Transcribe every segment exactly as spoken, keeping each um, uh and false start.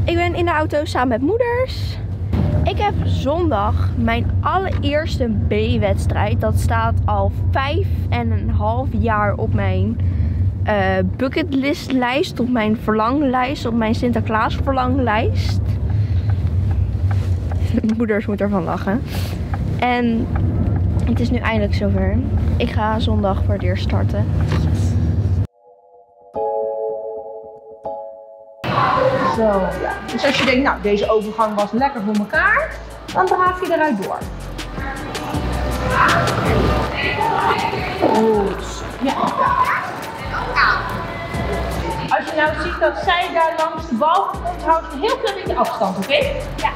Ik ben in de auto samen met moeders. Ik heb zondag mijn allereerste B-wedstrijd. Dat staat al vijf en een half jaar op mijn uh, bucketlistlijst. Op mijn verlanglijst. Op mijn Sinterklaas verlanglijst. Moeders moeten ervan lachen. En het is nu eindelijk zover. Ik ga zondag voor het eerst starten. Zo, ja. Dus als je denkt, nou, deze overgang was lekker voor elkaar, dan draaf je eruit door. Goed. Ja. Als je nou ziet dat zij daar langs de bal komt, houd een heel klein beetje afstand, oké? Okay? Ja.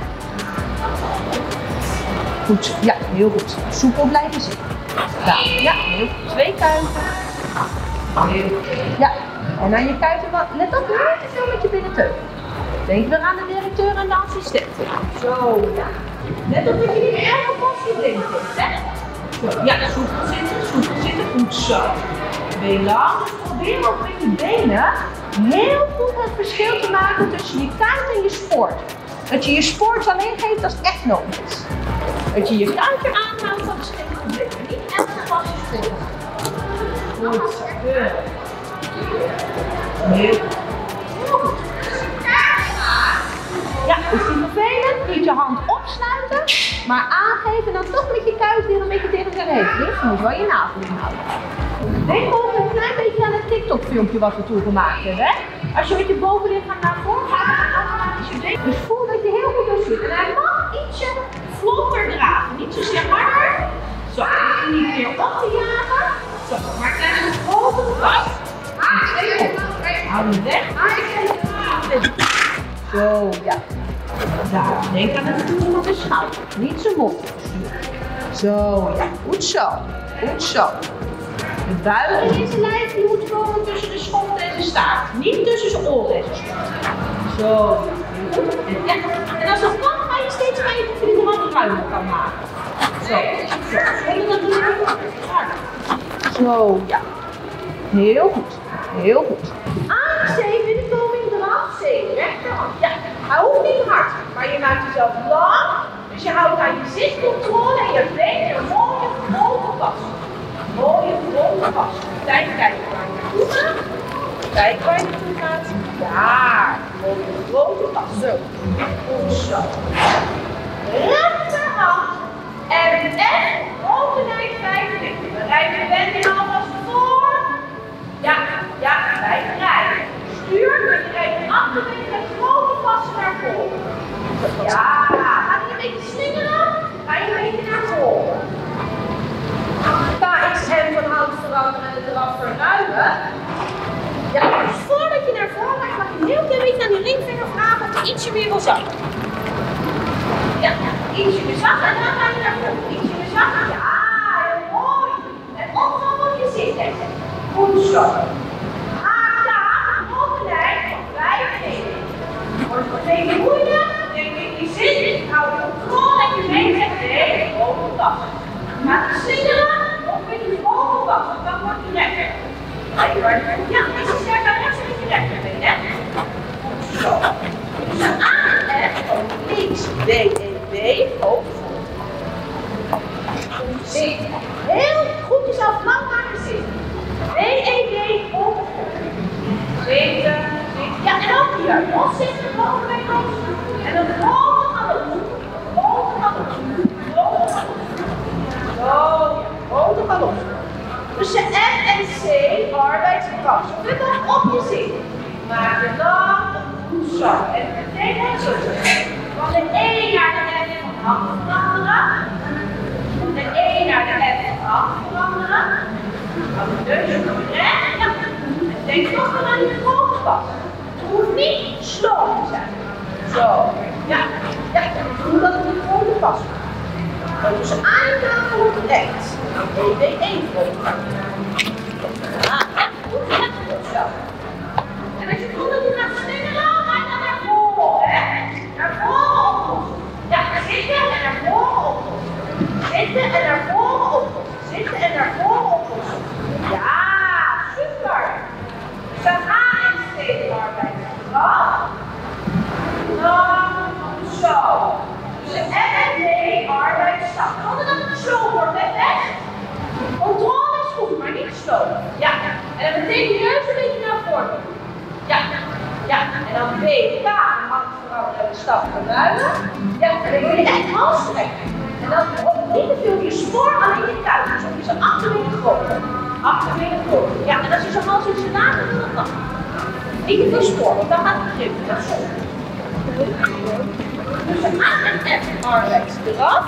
Goed, ja, heel goed. Soepel blijven zitten. Ja, ja, heel goed. Twee kuiten. Heel goed. Ja, en aan je kuiten, let op, niet te veel met je binnenteug. Denk weer aan de directeur en de assistenten. Zo, ja. Let op dat je niet helemaal vast je blind zit, hè? Zo, ja, soepel zitten, soepel zitten. Goed zo. Been lang. Dus probeer ook met je benen heel goed het verschil te maken tussen je kuit en je sport. Dat je je sport alleen geeft als het echt nodig is. Dat je je kuitje aanhoudt, dat is geen probleem. Niet echt vast je sport. Goed zo. Heel goed. Heel goed. Ja, is die vervelend? Niet je hand opsluiten, maar aangeven en dan toch met je kuit weer een beetje tegen zijn heen ligt. Dan moet je wel je navel inhouden. Denk ook een klein beetje aan het TikTok filmpje wat we toen gemaakt hebben. Hè? Als je met je bovenlichaam naar voren gaat, dan gaat automatisch je been. Dus voel dat je heel goed door zit. En hij mag ietsje vlotter dragen, niet zozeer harder. Zo, en niet meer op te jagen. Zo, maar klein een grote vast. Hou hem weg. Zo, ja. Daar, denk aan het doen met de schouder. Niet zijn mond sturen. Zo, ja. Goed zo. Goed zo. De buiging in zijn lijf die moet komen tussen de schont en zijn staart. Niet tussen zijn oren en zijn schont. Zo, ja. En, ja. En als dat kan, ga je steeds kijken of je dit wat ruimer kan maken. Zo, zo. Zonder dat doe je harder. Zo, ja. Heel goed. Heel goed. Aangeven in de koming eraf. Zeker. Rechterhand. Ja. Hij hoeft niet hard, maar je maakt jezelf lang. Dus je houdt aan je zitcontrole en je benen een mooie grote pas. Mooie grote pas. Kijk, kijk waar je naartoe gaat. Kijk waar je naartoe gaat. Daar. Mooie grote pas. Zo. Goed zo. Rechterhand. En echt grote lijn vijf richten. We rijden de benen alvast voor. Ja, ja, blijf rijden. Stuur, maar je rijdt achterin met grote passen naar voren. Ja, ga je een beetje slingeren, ga je een beetje naar voren. K X M van hout veranderen en het eraf verruimen. Ja, dus voordat je naar voren gaat, mag je een heel klein beetje aan die ringvinger vragen of je ietsje meer wil zakken. Ja, ietsje meer zakken en dan ga je naar voren. Ietsje meer zakken, ja, heel mooi. En opgaan op je zitten. Goed zo. Wordt het een beetje moeilijk, denk ik, die zit, hou je controle en je been zegt nee, boven pas. Gaat je slingeren, of met je boven pas, dan wordt je rechter. Ja, is je sterk aan rechts met je rechterbeen, hè? Zo. Dus aan en links, B en B, hoog. Zit. Heel goed jezelf lang maken zitten. B en B, hoog. Zitten. Ja, en ook hier. Los zitten, boven bij los. En dan boven gaan we doen. Boven gaan we doen. Boven gaan we doen. Zo, ja. Boven gaan we los. Tussen F en C, arbeidskracht. Zet dan op je zit. Maak je dan goed zo. En meteen net zo. Van de E naar de F van hand veranderen. Van de E naar de F van hand veranderen. Dan de neus naar rechts. Ja. En denk toch weer aan die grote pas. Het hoeft niet slow te zijn. Zo. Ja. Ja. Doe dat op de grote pas. Dan dus aan je tafel op rechts. E B één grote pas. Ah, ja. Goed. Ja. Goed zo. En als je voelt dat je gaat slingeren, ga je dan naar voren. Hè? Naar voren oplossen. Ja, zitten en naar voren oplossen. Zitten en naar voren oplossen. Zitten en naar voren oplossen. Ja, super. Dus dan ga je steeds arbeid. Zo. Zo. En dan meteen je neus een beetje naar voren. Ja, ja. En dan B, K, hand veranderen en de stap naar buiten. Ja, en dan wil je echt hals strekken. En dan ook niet te veel je spoor, alleen je kuit. Dus op je zo achterbenen groter. Achterbenen groter. Ja, en als je zo hals iets later wil, dan mag. Niet te veel spoor, want dan gaat het beginnen. Dat is zo. Tussen A en F, arbeid eraf.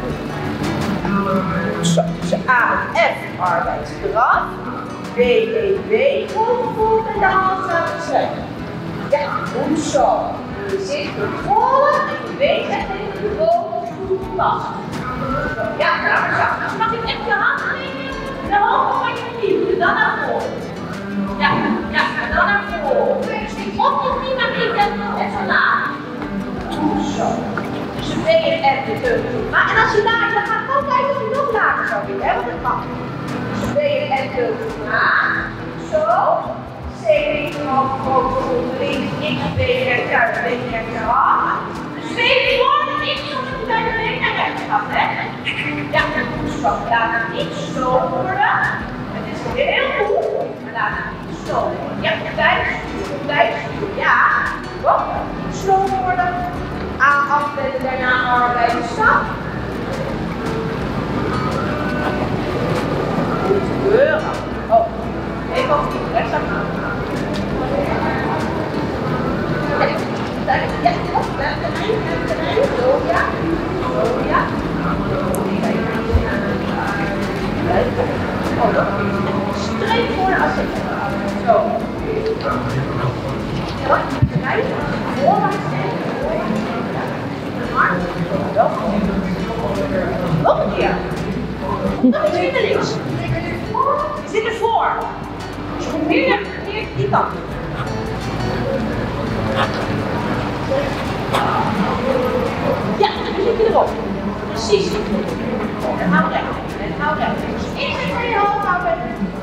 Zo, tussen A en F, arbeid eraf. B, E, B, vol en de hals aan het strekken. Ja, goed zo. Je zit vervolgen en je weet echt even de bovenstoel vast. Ja, nou maar zo. Dan mag je echt je hand nemen, de hoogte van je knie, dan naar voren. Ja, ja, en dan naar voren. Dus die op je knie, maar niet net zo laag. Goed zo. Dus een B en F de teugel. Maar en als je laag, dan ga ik gewoon kijken of je nog lager zou willen, hè, want dat kan. Dus een B en F teugel. Zo. C, linkerhand, grote onder links, X, B, rechter, B, rechterhand. Dus twee voor de X, zodat je bij de linker naar rechter gaat, hè? Ja, goed zo. Laat het niet zo worden. Het is heel goed, maar laat het niet zo worden. Ja, bijstuur, bijstuur, ja. Wat? Niet zo worden. A afwenden, daarna arbeid stap. Goed gebeuren. Oh, even op die rechtsaf gaan. Ja, op, terrein, terrein, zo, ja, zo, ja. Oh, dat is streep voor de asset. Zo. Ja, terrein, voorwaarts en voorwaarts. Nog een keer. Nog iets meer naar links. Je zit ervoor. Dus je moet meer naar die kant. Ja, en nu zit je erop. Precies. En hou recht. En hou recht. Dus eerst even je hoofd houden.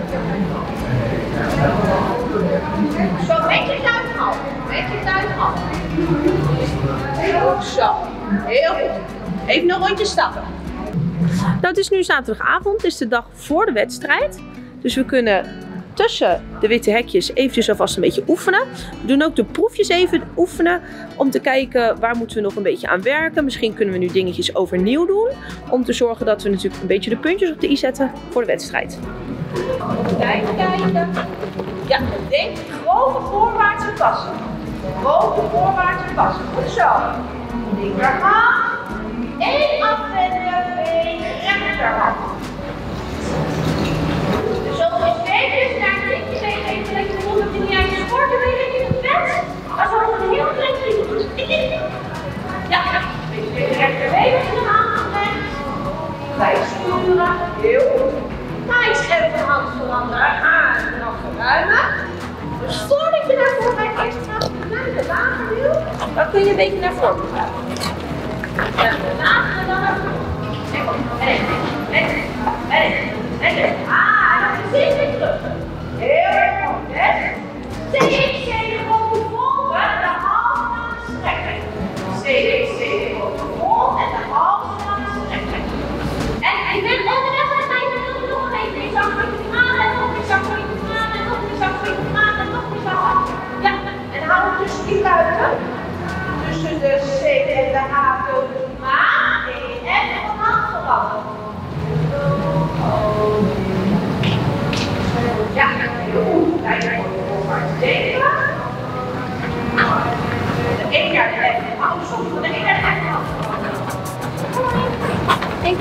Zo, met je duim af. Met je duim af. Heel goed zo. Heel goed. Even een rondje stappen. Nou, het is nu zaterdagavond. Het is de dag voor de wedstrijd. Dus we kunnen tussen de witte hekjes eventjes alvast een beetje oefenen. We doen ook de proefjes even oefenen om te kijken waar moeten we nog een beetje aan werken. Misschien kunnen we nu dingetjes overnieuw doen om te zorgen dat we natuurlijk een beetje de puntjes op de i zetten voor de wedstrijd. Kijken, kijken. Ja, denk grote voorwaartse passen. Grote voorwaartse passen. Goed zo. Linkerhand. Eén afwenden, been, rechterhand. Dus zo is beter naar de linker been even lekker voelen dat je niet aan je sport een beetje in het bed. Maar zo een heel klein beetje. Ja, een beetje rechterbeen met je hand gelegd. Bij sturen. Heel goed. Nice. Even de hand veranderen. Aan en dan verruimen. Dus voordat je naar voren gaat, eerst naar de lager wil, dan kun je een beetje naar voren gaan. Ja, lager en dan naar voren. En kom. En en en en en ah, en dan precies weer terug. Heel erg goed, hè? Steeds gewoon volgen en de hals aan het strekken. Steeds gewoon vol en de hals aan het strekken. En ik ben onderweg met mij, dan wil ik nog een beetje. Ik zag een beetje aan en nog een zak van je aan en nog een zak van je aan en nog een zak van. Ja, en hou het tussen die buiten. Tussen de C en de H wil je maar en de hand veranderen. Ja, heel goed. Kijk naar je voorwaarts denken. De een naar de F. Hou soms van de een naar de F. Ik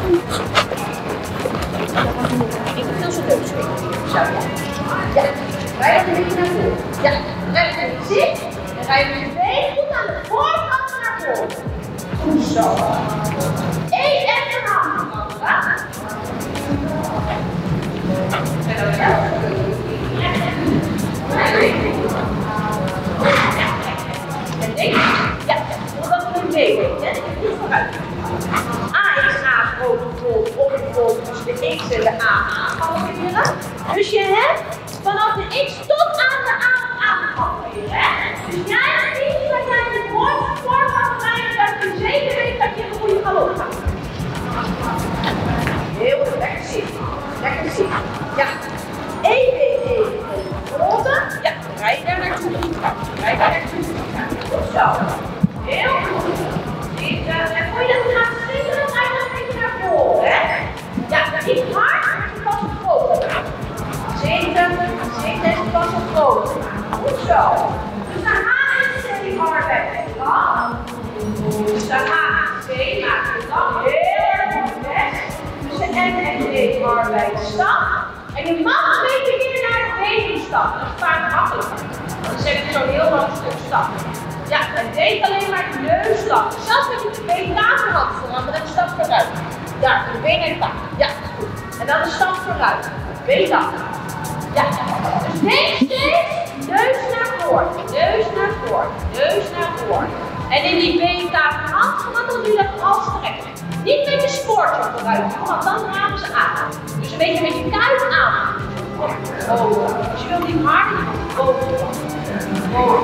Ik wil zo leuk spelen. Zo, ja. Ja, rij je een beetje naar voren. Ja, rij je een zit. En rij je een been goed aan de voorkant naar voren. Goed zo. Eén en een hand. En dan ja. En denk, ja, omdat we een mee weten, niet vooruit. A is A grote vol, opgevuld tussen de X en de A aangehalveerd. Dus je hebt vanaf de X tot aan de A aangehalveerd. Dus jij ziet dat jij de mooiste vorm van krijgen, dat je zeker weet dat je een goede galop gaat. Heel goed, lekker zitten. Lekker zitten. Ja. één, één, één. Heel goed. Zitten. En voel je dat het gaat slingeren, ga je nog een beetje naar voren, hè? Ja, niet hard, maar je pas op groter. Zitten, zitten en je pas op groter. Goed zo. Dus de H en C arbeid lang. Dus de H en C maken we dan heel erg goed best. Dus de N en D arbeid stap. En je mag een beetje meer naar de benen stappen. Dat is vaak makkelijker. Dan zeg je zo'n heel lang stuk stappen. Ja, en deed alleen maar de neus stap. Zelfs met je been tafelhand veranderen en stap vooruit. Daar, de been en tafel. Ja, goed. En dan een stap vooruit. Been af. Ja, dus denk steeds neus naar voren. Neus naar voren. Neus naar voren. En in die been tafelhand veranderen doe je dat al strekken. Niet met je spoortje vooruit, want dan dragen ze aan. Dus een beetje met je kuit aan. Oh, dus je wilt niet harder. Oh, oh,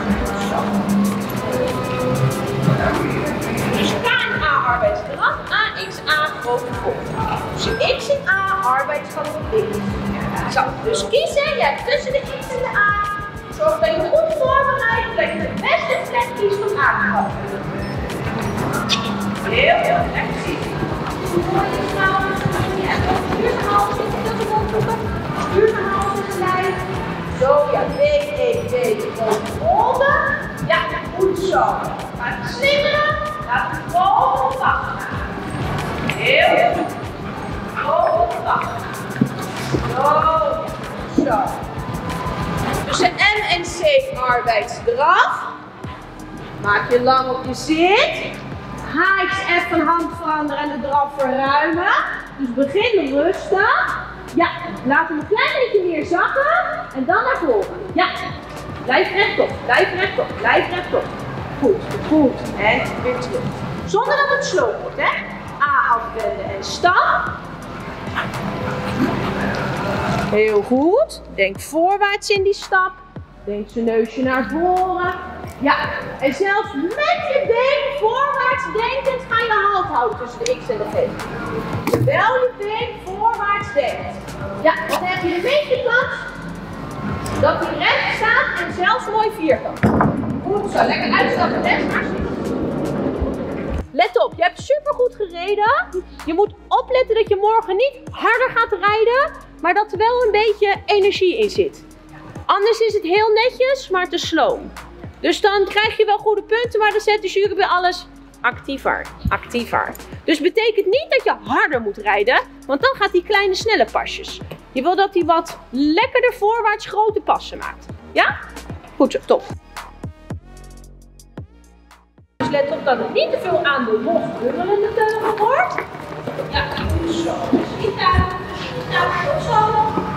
dus K en A arbeidskracht, A, X, A, grote volk. Dus je X en A arbeidskracht op links. Zo, dus kiezen, jij tussen de X en de A. Zorg dat je goed voorbereidt, dat je de beste plek kiest om aan te gaan. Heel, heel lekker zien. Mooi je schouder, stuur zijn hals, stuur zijn mondhoeken, stuur zijn hals in de lijn. Zo, ja, B, E, B, onder. Ja, goed zo. Ga het slingeren, laat het boven vast. Heel goed. Boven vast. Zo, zo. Tussen M en C arbeidsdraf. Maak je lang op je zit. H X F van hand veranderen en de draf verruimen. Dus begin rustig. Ja, laat hem een klein beetje meer zakken en dan naar voren. Ja, blijf rechtop, blijf rechtop, blijf rechtop. Goed, goed. En weer terug. Zonder dat het slow wordt, hè. A afwenden en stap. Heel goed. Denk voorwaarts in die stap. Denk zijn neusje naar voren. Ja, en zelfs met je been voorwaarts denkend ga je hand houden tussen de X en de G. Terwijl je been voorwaarts denkt. Ja, dan heb je een beetje kans dat hij recht staat en zelfs mooi vierkant. Goed zo, lekker uitstappen rechts, hartstikke goed. Let op, je hebt supergoed gereden. Je moet opletten dat je morgen niet harder gaat rijden, maar dat er wel een beetje energie in zit. Anders is het heel netjes, maar te slow. Dus dan krijg je wel goede punten, maar dan zet de jury bij alles actiever, actiever. Dus betekent niet dat je harder moet rijden, want dan gaat die kleine snelle pasjes. Je wil dat hij wat lekkerder voorwaarts grote passen maakt. Ja? Goed zo, top. Dus let op dat het niet te veel aan de los bungelende teugel wordt. Ja, goed zo. Dus niet daar, nou goed zo.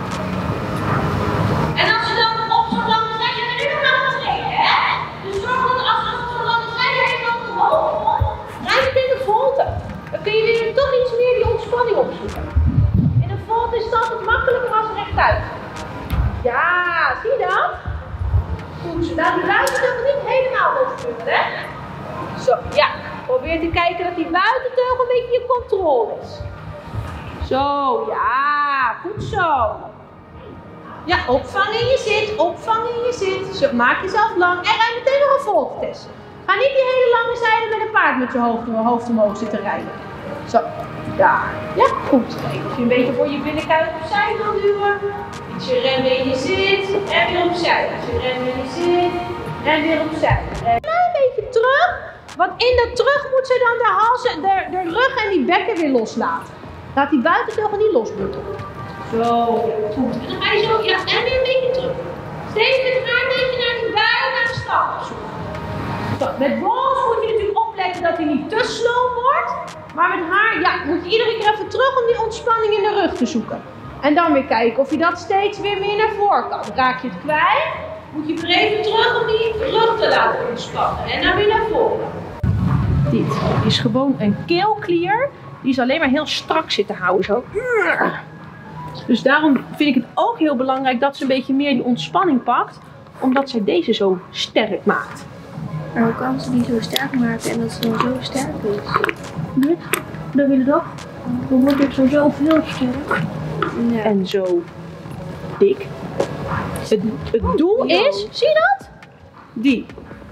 En als je dan op zo'n lange zijde, en nu gaan we treden, hè? Dus zorg dat als je op zo'n lange zijde heeft dan omhoog komt, rijd het in de volte. Dan kun je weer toch iets meer die ontspanning opzoeken. In de volte is het altijd makkelijker als rechtuit. Ja, zie je dat? Goed, zo. Nou, die buitenteugel niet helemaal losputten, hè? Zo, ja. Probeer te kijken dat die buitenteugel een beetje je controle is. Zo, ja. Goed zo. Ja, opvang in je zit, opvang in je zit. Zo, maak jezelf lang en rij meteen nog een volgtest. Ga niet die hele lange zijde met een paard met je hoofd, hoofd omhoog zitten rijden. Zo, daar. Ja, goed. Kijk of je een beetje voor je binnenkuit opzij wil duwen. Ietsje remmen in je zit en weer opzij. Ietsje remmen in je zit en weer opzij. Een klein beetje terug, want in dat terug moet ze dan de hals, de, de rug en die bekken weer loslaten. Laat die buitenteugel niet losbutten. Zo, goed. En dan ga je zo, ja, en weer een beetje terug. Steeds met haar een beetje naar die buik en stap zoeken. Zo, met bols moet je natuurlijk opletten dat hij niet te slow wordt. Maar met haar, ja, moet je iedere keer even terug om die ontspanning in de rug te zoeken. En dan weer kijken of je dat steeds weer meer naar voren kan. Raak je het kwijt, moet je weer even terug om die rug te laten ontspannen. En dan weer naar voren. Dit is gewoon een keelklier. Die is alleen maar heel strak zitten houden, zo. Dus daarom vind ik het ook heel belangrijk dat ze een beetje meer die ontspanning pakt. Omdat zij deze zo sterk maakt. Maar hoe kan ze die zo sterk maken en dat ze dan zo sterk is? Dit, dat wil ik ook. Dan wordt het sowieso veel sterk. Ja. En zo dik. Het, het doel Oh, is, zie je dat? Die.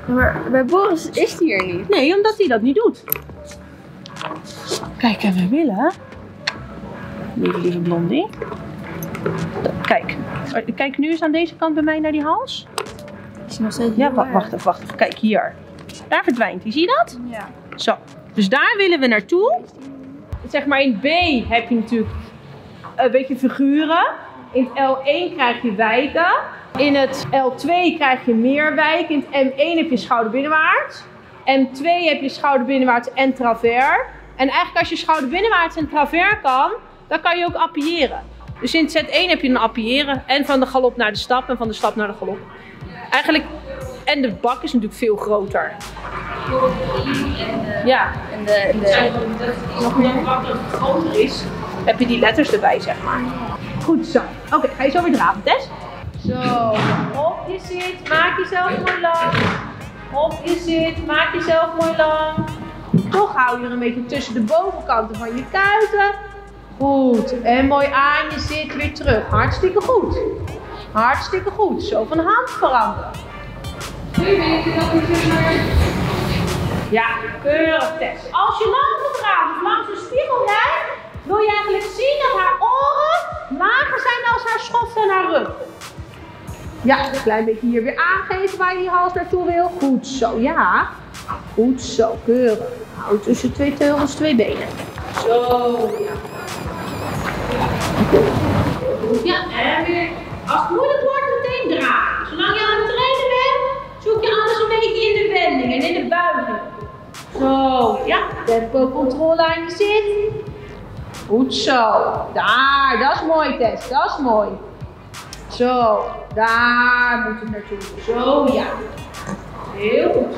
Maar bij Boris is die er niet. Nee, omdat hij dat niet doet. Kijk, en we willen... Lieve, lieve blondie. Kijk. Kijk nu eens aan deze kant bij mij naar die hals. Is nog steeds Ja, wacht, wacht even, wacht even. Kijk, hier. Daar verdwijnt hij. Zie je dat? Ja. Zo. Dus daar willen we naartoe. Zeg maar in B heb je natuurlijk een beetje figuren. In het L één krijg je wijken. In het L twee krijg je meer wijken. In het M één heb je schouderbinnenwaarts. M twee heb je schouderbinnenwaarts en travers. En eigenlijk als je schouderbinnenwaarts en travers kan, dan kan je ook appiëren. Dus in het Z één heb je een appiëren. En van de galop naar de stap en van de stap naar de galop. Eigenlijk, en de bak is natuurlijk veel groter. Ja. En de, en de... Nog meer makkelijk groter is, heb je die letters erbij, zeg maar. Goed zo. Oké, okay, ga je zo weer draven, Tess? Zo, op je zit, maak jezelf mooi lang. Op je zit, maak jezelf mooi lang. Toch hou je er een beetje tussen de bovenkanten van je kuiten. Goed, en mooi aan je zit weer terug. Hartstikke goed. Hartstikke goed. Zo van hand veranderen. Ja, keurig, Tess. Als je langs de draad of langs de spiegel rijdt, wil je eigenlijk zien dat haar oren lager zijn als haar schoft en haar rug. Ja, een klein beetje hier weer aangeven waar je die hals naartoe wil. Goed zo, ja. Goed zo, keurig. Hou tussen twee teugels, twee benen. Zo, ja. Ja, en weer. Als het moeilijk wordt, meteen draaien. Zolang je aan het trainen bent, zoek je alles een beetje in de wending en in de buiging. Zo, ja. Tempo, controle aan je zit. Goed zo. Daar, dat is mooi, Tess. Dat is mooi. Zo, daar moet het naartoe. Zo, ja. Heel goed.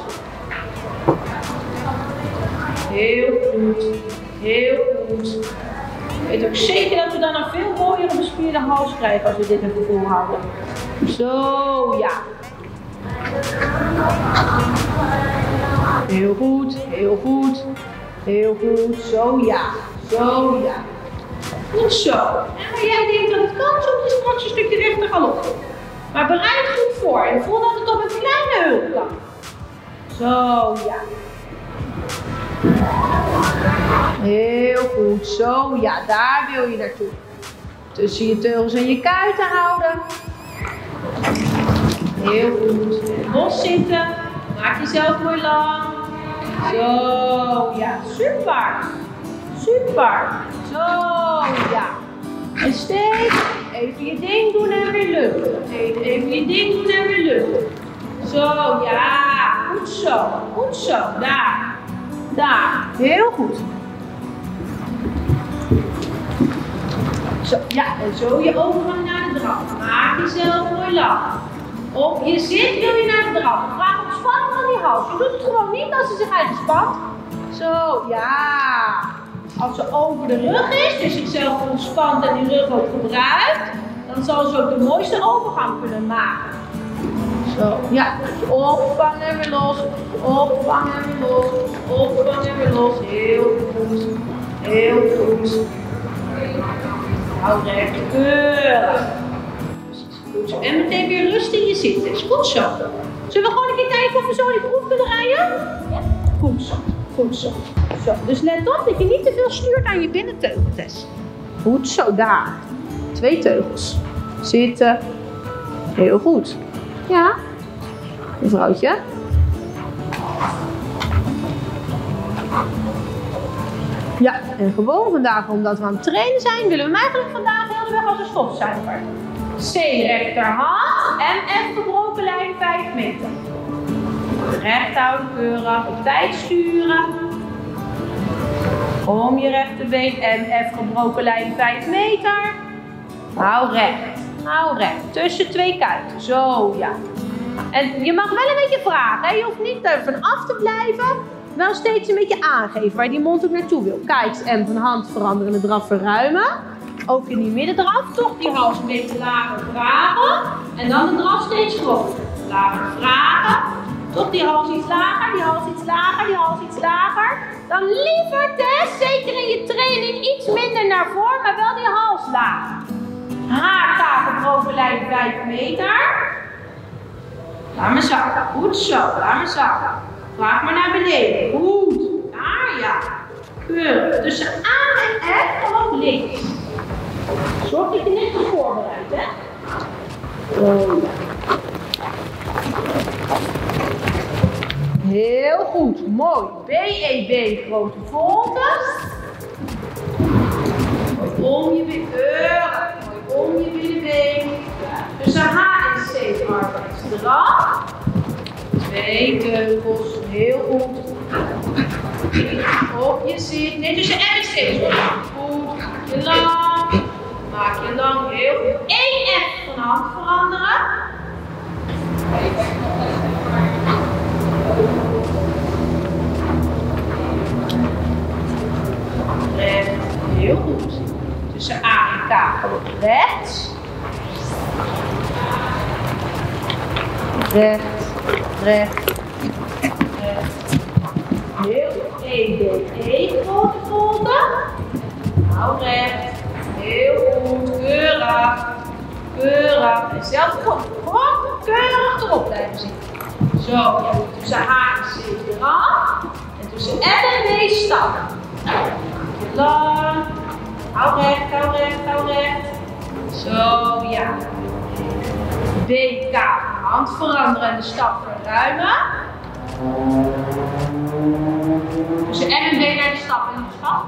Heel goed. Heel goed. Ik weet ook zeker dat we dan een veel mooiere bespierde hals krijgen als we dit even volhouden. Zo, ja. Heel goed, heel goed. Heel goed, zo ja. Zo ja. Goed zo. En waar jij denkt dat het kan, zoek je straks een stukje rechter galop. Maar bereid goed voor en voel dat het op een kleine heup kan. Zo ja. Heel goed, zo ja, daar wil je naartoe. Tussen je teugels en je kuiten houden. Heel goed. Los zitten. Maak jezelf mooi lang. Zo ja, super. Super. Zo ja. En steeds even je ding doen en weer luchten. Even, even je ding doen en weer luchten. Zo ja, goed zo. Goed zo, daar. Daar, heel goed. Zo, ja, en zo je overgang naar de draf. Maak jezelf mooi lang. Op je zit wil je naar de draf. Vraag op spanning van die hals. Je doet het gewoon niet als ze zich eigen spant. Zo, ja. Als ze over de rug is, dus zichzelf ontspant en die rug ook gebruikt, dan zal ze ook de mooiste overgang kunnen maken. Zo, ja. Opvang en weer los. Opvang en weer los. Opvang en weer los. Heel goed. Heel goed. Hou recht. Keurig. Goed zo. En meteen weer rust in je zitten. Is goed zo. Zullen we gewoon een keer kijken of we zo die proef kunnen rijden? Ja. Goed zo. Goed zo. Zo. Dus let op dat je niet te veel stuurt aan je binnenteugel, Tess. Goed zo. Daar. Twee teugels. Zitten. Heel goed. Ja. Mevrouwtje. Ja, en gewoon vandaag, omdat we aan het trainen zijn, willen we hem eigenlijk vandaag heel de weg als een stofzuiger. C rechterhand en F gebroken lijn vijf meter. Recht houden, keurig, op tijd sturen. Om je rechterbeen en F gebroken lijn vijf meter. Hou recht, hou recht. Tussen twee kuiten, zo ja. En je mag wel een beetje vragen, hè? Je hoeft niet ervan af te blijven. Wel steeds een beetje aangeven waar die mond ook naartoe wil. Kijk, en van hand veranderen, de draf verruimen. Ook in die middendraf, toch die hals een beetje lager vragen. En dan de draf steeds groter. Lager vragen. Toch die hals iets lager, die hals iets lager, die hals iets lager. Dan liever, Tess, zeker in je training, iets minder naar voren, maar wel die hals laag. Haarkaken gebroken lijn vijf meter. Laat me zakken. Goed zo. Laat me zakken. Vraag maar naar beneden. Goed. Daar, ja. Keurig. Tussen A en F gewoon links. Zorg dat je net goed voorbereidt, hè. Oh, ja. Heel goed. Mooi. B E B, grote voltes. Mooi om je binnen. Keurig. Mooi om je binnenbeen. Tussen H en C arbeidsdrang. Twee teugels. Heel goed. Op je zit. Nee, tussen M en C. Goed. Maak je lang. Maak je lang. Heel goed. één F van hand veranderen. Recht. Heel goed. Tussen A en K gewoon rechts. Recht. Recht. Recht. Heel goed. E, D, E. Grote volte. Nou recht. Heel goed. Keurig. Keurig. En zelf gewoon, gewoon keurig erop blijven zitten. Zo. Ja, tussen H en C eraf. En tussen N en B stappen. Lang. Hou recht, hou recht, hou recht. Zo, ja. B, K. Hand veranderen en de stap verruimen. Tussen N en B naar de stap en de stap.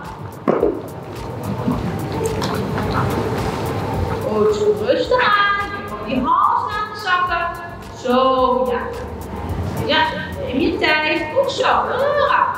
Goed, zo rustig aan. Die hals laten zakken. Zo, ja. Ja, neem je tijd. Goed zo. Daar.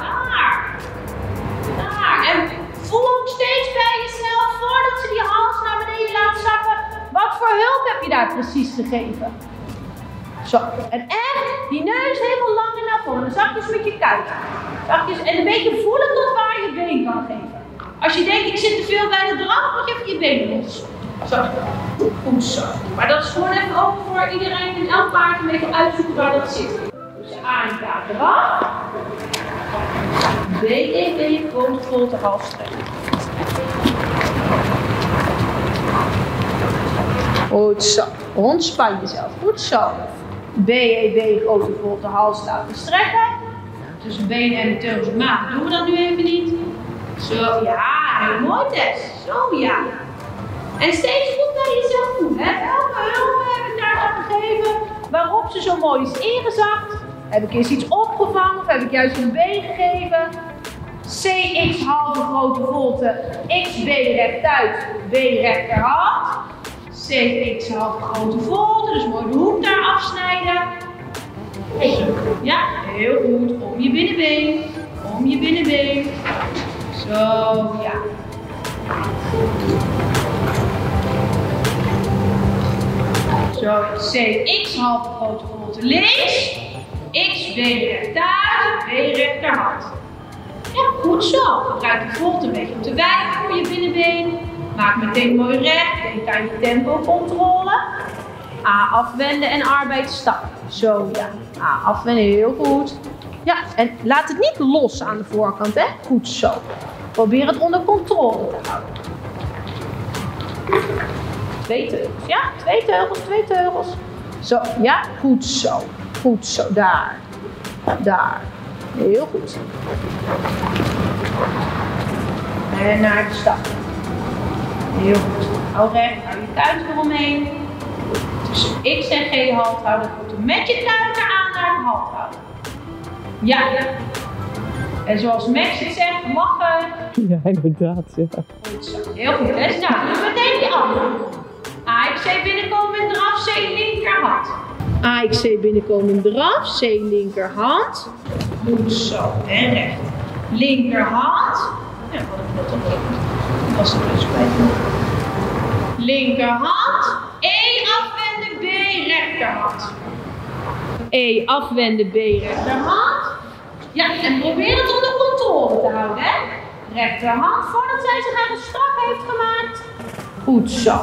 Daar. En voel ook steeds bij jezelf, voordat ze die hals naar beneden laat zakken, wat voor hulp heb je daar precies gegeven? Zo. En echt die neus helemaal lang en naar voren. Zachtjes met je kuit. Zachtjes. En een beetje voelen tot waar je been kan geven. Als je denkt, ik zit te veel bij de drang, moet je even je benen los. Zo. Goed zo. Maar dat is gewoon even ook voor iedereen en elk paard een beetje uitzoeken waar dat zit. Dus A en K eraf. B, E, B, grote volte hals strekken. Goed zo. Ontspan jezelf. Goed zo. B, E, B, grote volte hals laten strekken. Nou, tussen benen en de teugels en maag doen we dat nu even niet. Zo, ja, heel mooi Tess. Zo, ja. En steeds goed naar jezelf toe. Hè? Welke hulp heb ik daar aan gegeven waarop ze zo mooi is ingezakt? Heb ik eerst iets opgevangen of heb ik juist een B gegeven? C, X halve grote volte, X, B rechtuit, B rechterhand. C, X halve grote volte, dus mooi de hoek daar afsnijden. Ja, heel goed. Om je binnenbeen, om je binnenbeen. Zo, ja. Zo, C, X halve grote volte links. X, B rechtuit, B rechterhand. Ja, goed zo. Gebruik de vocht een beetje om te wijken voor je binnenbeen. Maak meteen mooi recht. Denk aan je tempocontrole. A afwenden en arbeid stap. Zo, ja. A afwenden, heel goed. Ja, en laat het niet los aan de voorkant, hè. Goed zo. Probeer het onder controle te houden. Twee teugels, ja. Twee teugels, twee teugels. Zo, ja. Goed zo. Goed zo, daar. Daar. Heel goed. En naar de stap. Heel goed. Hou recht, hou je kuit eromheen. Tussen X en G halt houden. Goed. Met je kuit eraan naar het halt houden. Ja. En zoals Max het zegt, lachen. Ja, inderdaad. Ja. Goed zo. Heel goed. Dus nou, dus meteen die andere. A X C binnenkomen en draf, C linkerhand. A X C binnenkomen draf, C linkerhand. Goed zo, en recht. Linkerhand. Ja, wat ik net al deed. Was er dus bij. Linkerhand. E afwenden, B rechterhand. E afwenden, B rechterhand. Ja, en probeer het onder controle te houden, hè. Rechterhand, voordat zij zich ergens strak heeft gemaakt. Goed zo.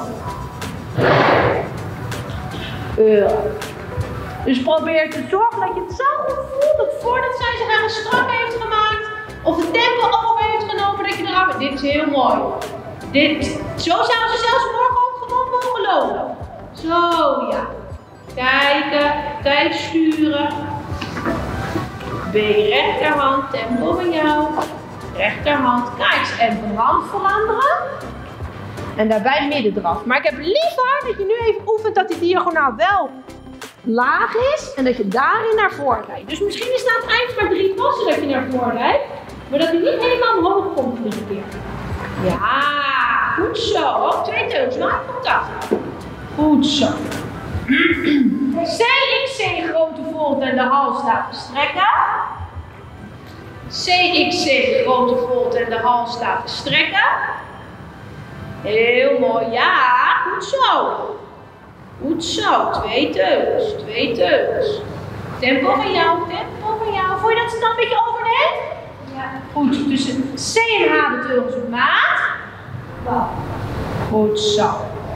Uh. Dus probeer te zorgen dat je het zo goed voelt dat voordat zij zich ergens strak heeft gemaakt of de tempo op heeft genomen dat je eraf. Dit is heel mooi. Dit, zo zou ze zelfs morgen ook gewoon mogen lopen. Zo, ja. Kijken, tijd sturen. B, rechterhand, tempo van jou. Rechterhand, kijk, en van hand veranderen. En daarbij middendraf. Maar ik heb liever dat je nu even oefent dat die diagonaal wel laag is. En dat je daarin naar voren rijdt. Dus misschien is het aan het eind maar drie passen dat je naar voren rijdt. Maar dat hij niet helemaal omhoog komt iedere keer. Ja, goed zo. Oh, twee teugels, maar contact. Goed zo. C X C, grote volte en de hals laten strekken. C X C, grote volte en de hals laten strekken. Heel mooi, ja, goed zo. Goed zo, twee teugels, twee teugels. Tempo van jou, tempo van jou. Voel je dat ze dan een beetje overneemt? Ja. Goed, tussen C en H de teugels op maat. Goed zo.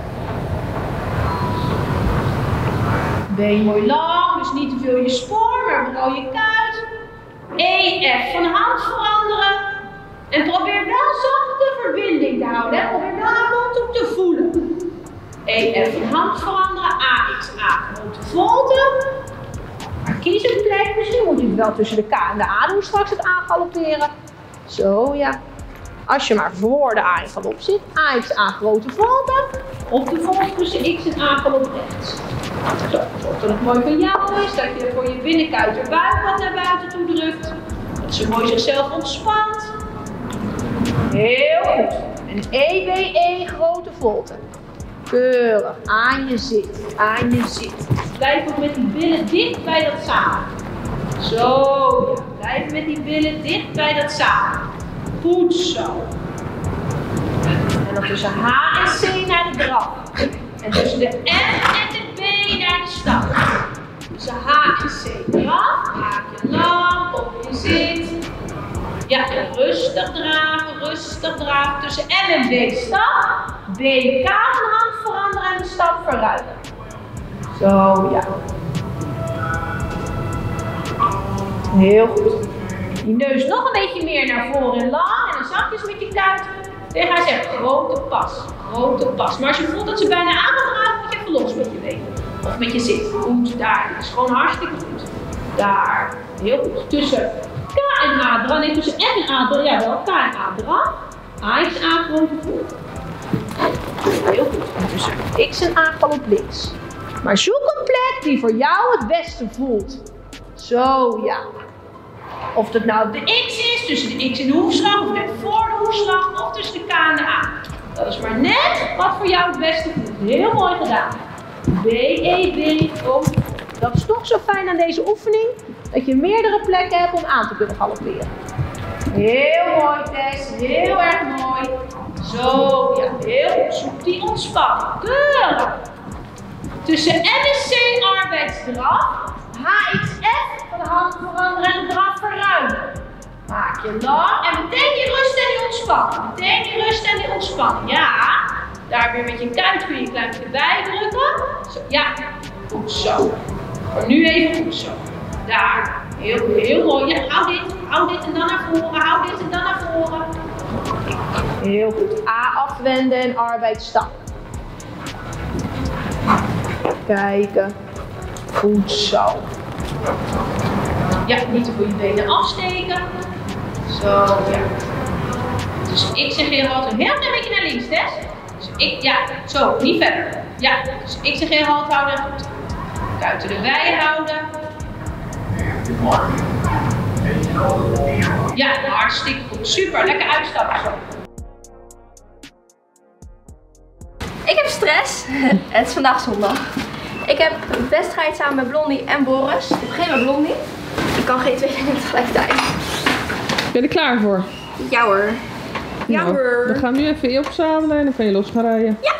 Been mooi lang, dus niet te veel je spoor, maar vooral je kuit. E, F van hand veranderen. En probeer wel zacht de verbinding te houden. Hè? Probeer wel haar mond op te voelen. E, F van hand veranderen. A, X, A, grote volte. Maar kies een plek. Misschien moet je het wel tussen de K en de A doen straks het A galopperen. Zo, ja. Als je maar voor de A in galop zit. A, X, A, grote volte. Of de volte tussen X en A galop rechts. Zo, zorg dat het mooi voor jou is. Dat je voor je binnenkuit er buik wat naar buiten toe drukt. Dat ze mooi zichzelf ontspant. Heel goed. En E, B, E, grote volte. Keurig. Aan je zit. Aan je zit. Blijf ook met die billen dicht bij dat samen. Zo, ja. Blijf met die billen dicht bij dat samen. Goed zo. En dan tussen H en C naar de draf. En tussen de F en de B naar de stap. Tussen H en C draf. Haak je lang op je zit. Ja, en rustig draven, rustig draven. Tussen M en B stap. B, K van hand veranderen en de stap verruimen. Zo, ja. Heel goed. Die neus nog een beetje meer naar voren en lang. En dan zachtjes met je kuiten. Tegen haar zeggen, grote pas, grote pas. Maar als je voelt dat ze bijna aan gaat draven, moet je even los met je benen. Of met je zit. Goed, daar. Dit is gewoon hartstikke goed. Daar. Heel goed. Tussen K en A draf. Nee, tussen F en A draf. Ja, wel. K en A draf. A, X, A, grote voet. Heel goed. En tussen X en A galop links. Maar zoek een plek die voor jou het beste voelt. Zo, ja. Of het nou de X is, tussen de X en de hoefslag, of net voor de hoefslag, of tussen de K en de A. Dat is maar net wat voor jou het beste voelt. Heel mooi gedaan. B, E, B, O. Dat is toch zo fijn aan deze oefening, dat je meerdere plekken hebt om aan te kunnen galopperen. Heel mooi, Tess. Heel erg mooi. Zo, ja, heel goed. Zoek die ontspanning. Keurig. Tussen M en C arbeidsdraf. H X F van de hand veranderen en de draf verruimen. Maak je lang en meteen die rust en die ontspanning. Meteen die rust en die ontspanning. Ja, daar weer met je kuit kun je een klein beetje bijdrukken. Zo, ja, goed zo. Maar nu even goed zo. Daar. Heel, heel mooi. Ja, hou dit, hou dit en dan naar voren. Hou dit en dan naar voren. Heel goed. A afwenden en arbeidsstap. Kijken. Goed zo. Ja, niet te veel je benen afsteken. Zo, ja. Dus ik zeg heel altijd, heel klein beetje naar links, Tess. Dus ik, ja, zo, niet verder. Ja, dus ik zeg heel halt houden. Kuiten erbij houden. Ja, hartstikke goed. Super, lekker uitstappen zo. Ik heb stress. Het is vandaag zondag. Ik heb een wedstrijd samen met Blondie en Boris. Ik begin met Blondie. Ik kan geen twee dingen tegelijkertijd. Ben je er klaar voor? Ja hoor. Ja nou, hoor. Dan gaan we nu even opzadelen en dan kan je los gaan rijden. Ja.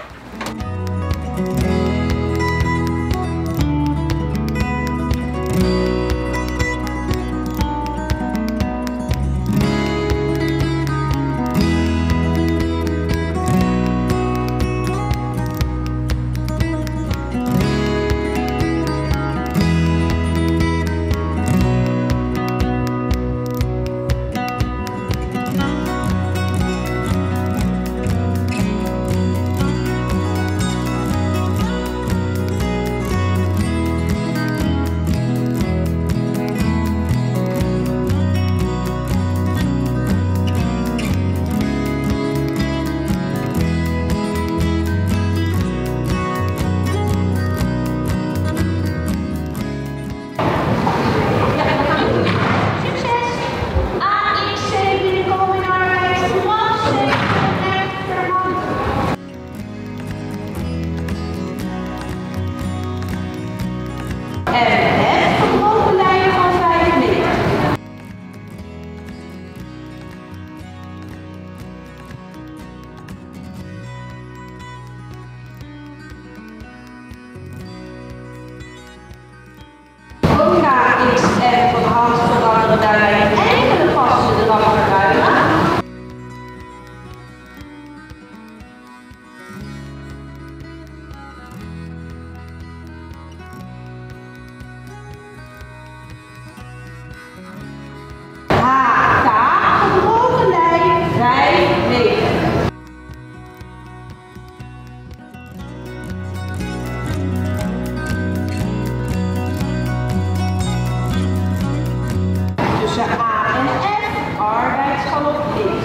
en F arbeidsgalop X.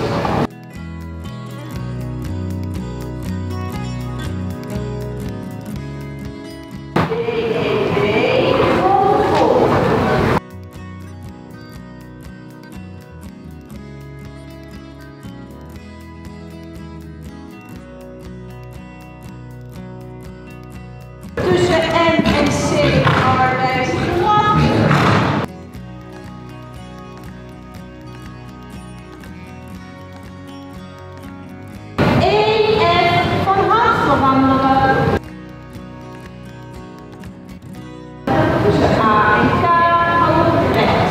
D, E, B, vol. Tussen N en C arbeidsgalop. E, F van hand veranderen. Tussen A en K galop rechts.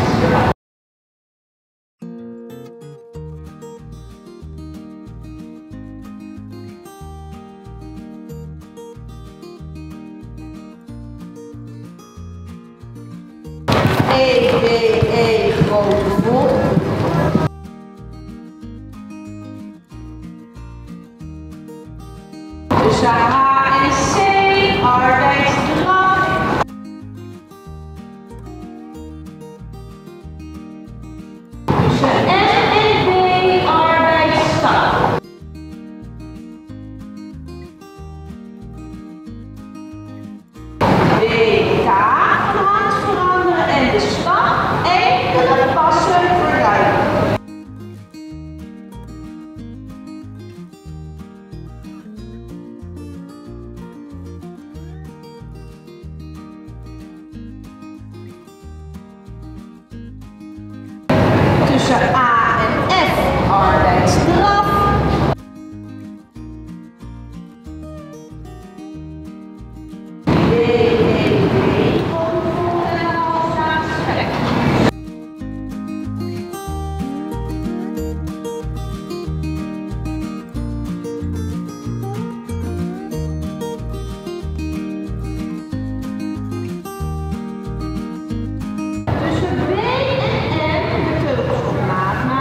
E, B, E, grote vol. Tussen H en C, arbeidsdraf. Tussen M en B, arbeidsstap. D, K, van hand veranderen en de stap enkele passen verduidelijken. Tussen A en F arbeidsdraf. D, E, B, vol en halfzaam strek. Tussen B en M de teugels op maat maken.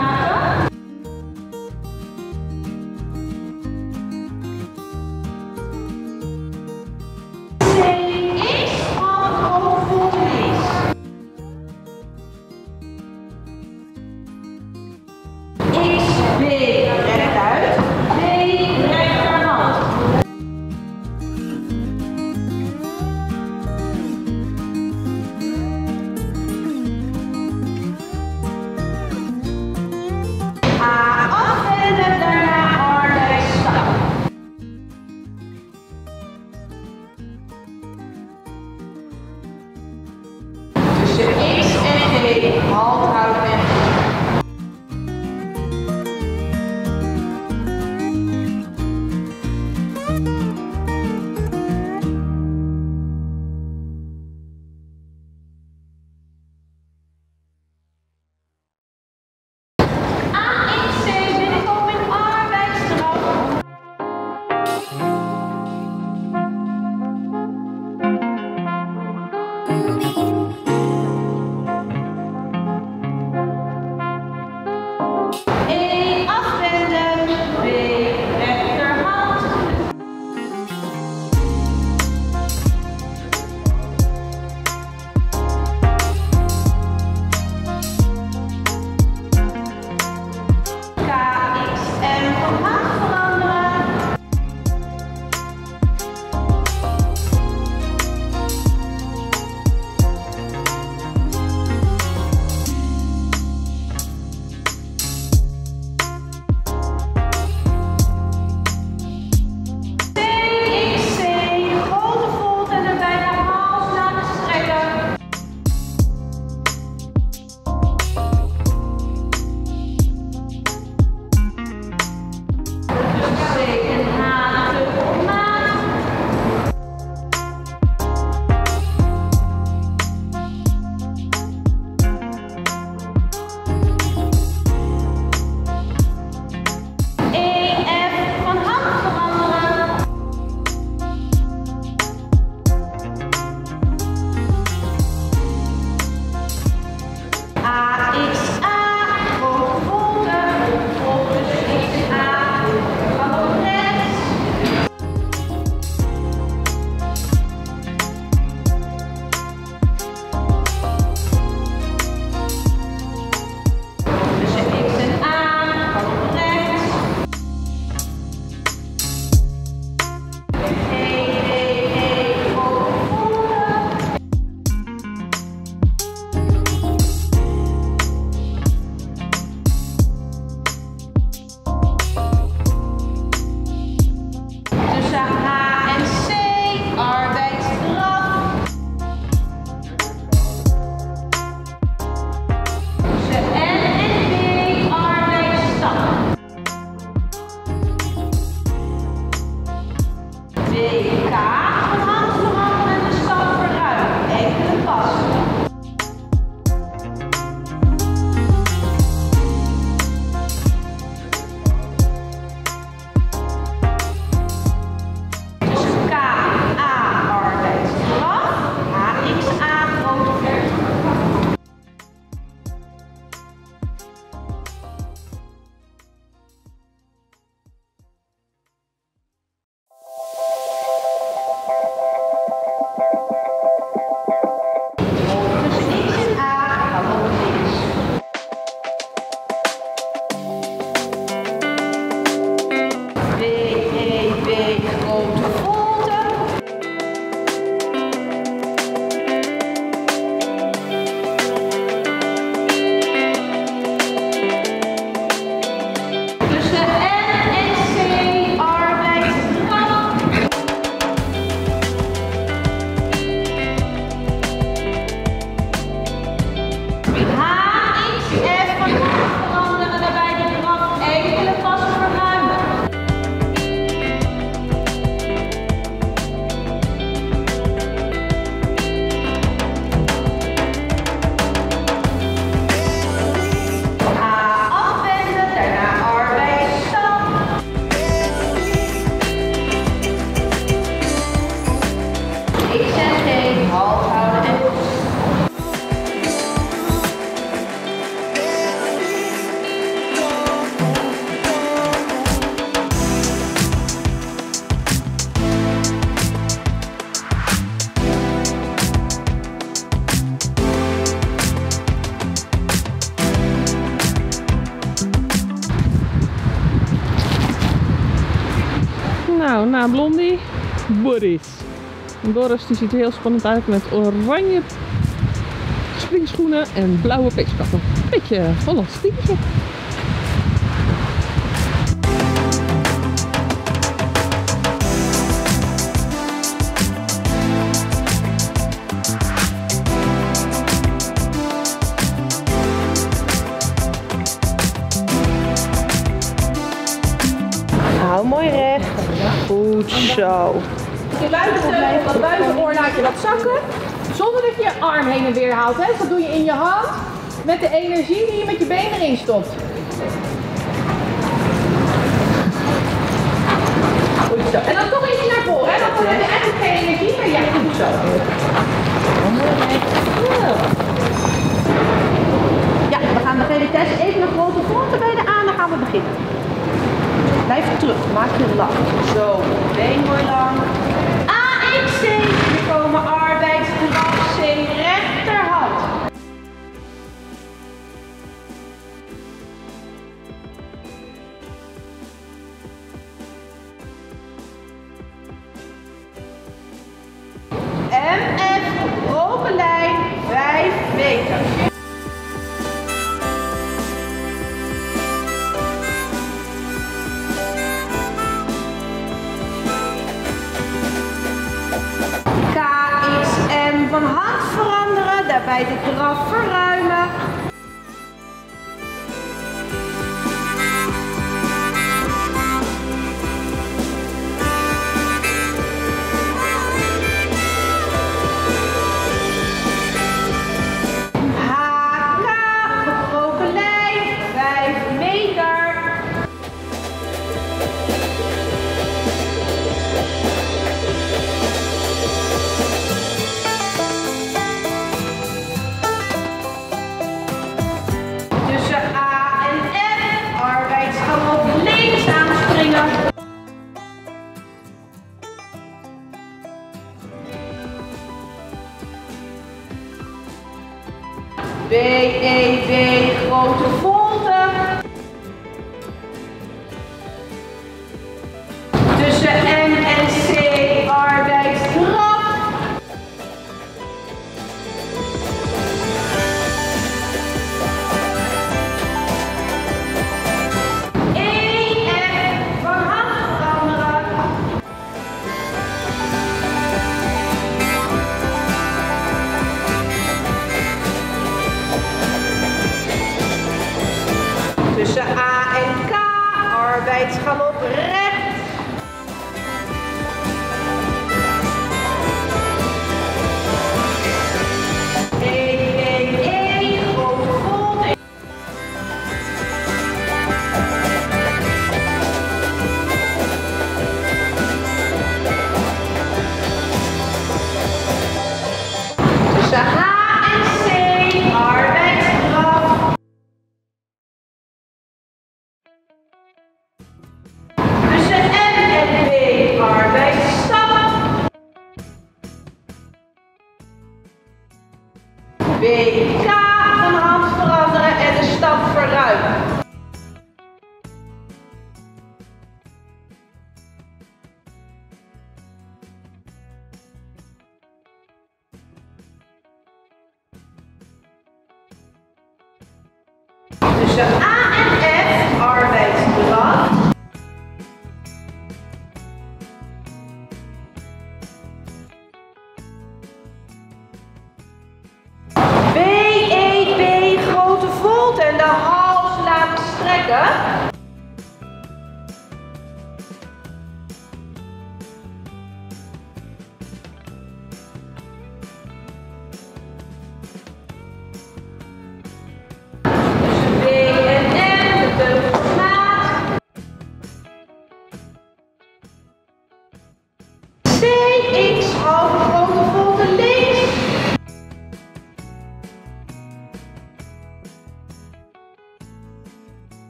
Nou, na Blondie, Boris. En Doris die ziet er heel spannend uit met oranje springschoenen en blauwe peeskappen. Beetje Hollands stiekje. Hou mooi recht. Goed zo. Je buiten, dat buitenoor laat je dat zakken. Zonder dat je je arm heen en weer haalt. Hè? Dat doe je in je hand. Met de energie die je met je been erin stopt. Goed zo. En dan toch ietsje naar voren. Hè? Dan heb je eigenlijk geen energie. Maar ja, goed zo. Ja, we gaan de test even een grote voeten bij de aan. Dan gaan we beginnen. Blijf terug, maak je lang. Zo, been mooi lang. A X C, hier komen arbeidsdrag C, rechterhand. M F, open lijn, vijf meter. Van hand veranderen, daarbij de draf verruimen. H K, gebroken lijn, vijf meter. B E B, grote volte. Tussen M en C, arbeidsdraf. E F, van hand veranderen. Tussen A en K, arbeidsgalop recht. E, E, E, grote volte. Tussen H en C, arbeidsdraf. Tussen M en B, arbeidsstap. B K, van hand veranderen en de stap verruimen. Tussen A en F, arbeidsdraf. B E B, grote volte en de hals laten strekken. Tussen B en M, de teugelsmaat. C X, halve grote volte links.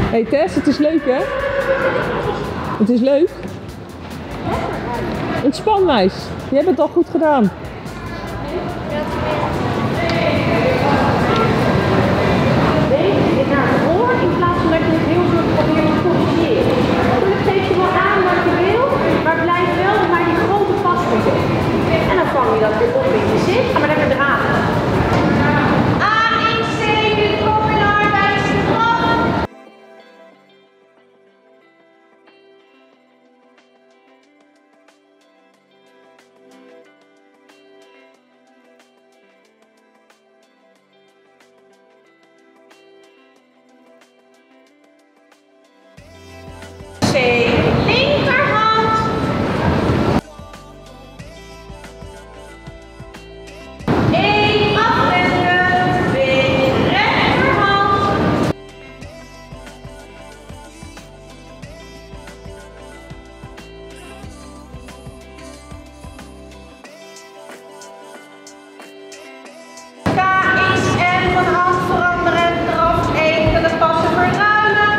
Hey Tess, het is leuk hè? Het is leuk. Ontspan meis. Je hebt het al goed gedaan. Beetje naar het oor in plaats van dat je het heel veel probeert te corrigeren. Natuurlijk geef je wel aan wat je wil, maar blijf wel maar die grote vasthouden. En dan vang je dat weer op in je zit, ga maar lekker dragen. A één C, dit komt in de arbeidskracht. C, linkerhand. E, afwenden. B, rechterhand. K is en van hand veranderen. Draf één, de passen verruimen.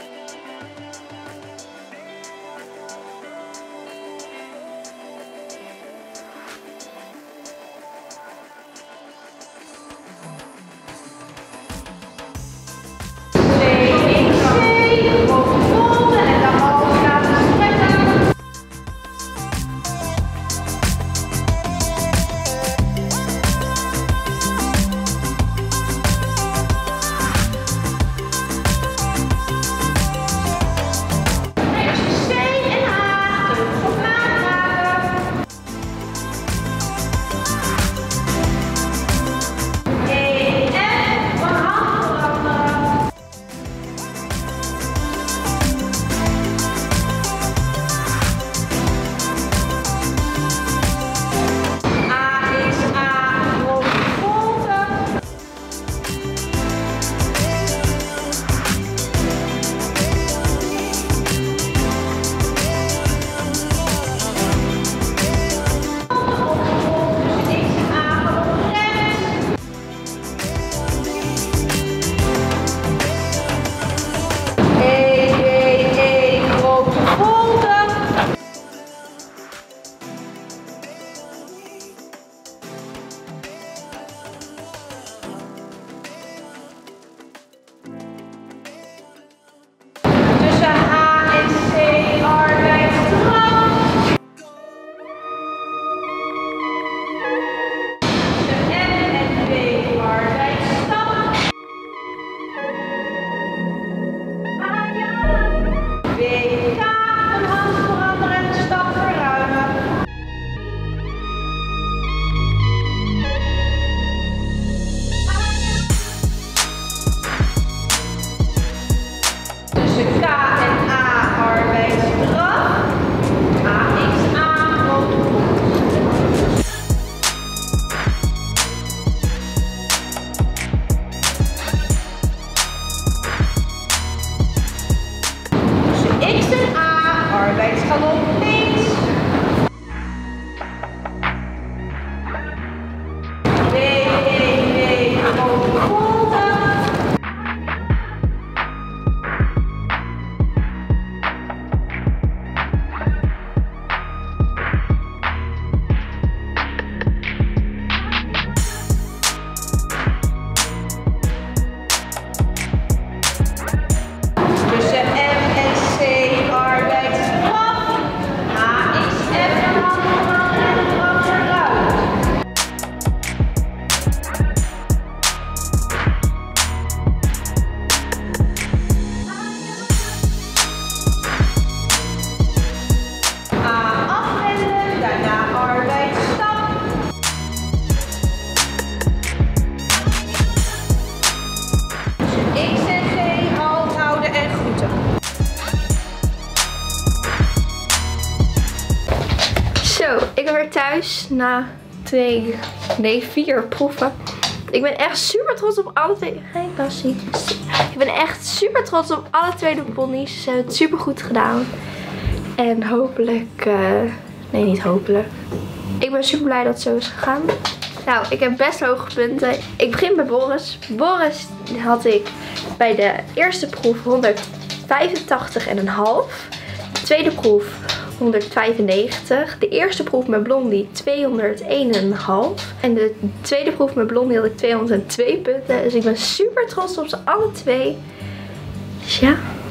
Ik ben weer thuis na twee, nee vier proeven. Ik ben echt super trots op alle twee. Hey Cassie. Ik ben echt super trots op alle twee de ponies. Ze hebben het super goed gedaan. En hopelijk, uh, nee niet hopelijk. Ik ben super blij dat het zo is gegaan. Nou, ik heb best hoge punten. Ik begin bij Boris. Boris had ik bij de eerste proef honderd vijfentachtig komma vijf. De tweede proef honderdvijfennegentig. De eerste proef met Blondie tweehonderdéén komma vijf. En de tweede proef met Blondie had ik tweehonderdtwee punten. Dus ik ben super trots op ze alle twee. Dus ja.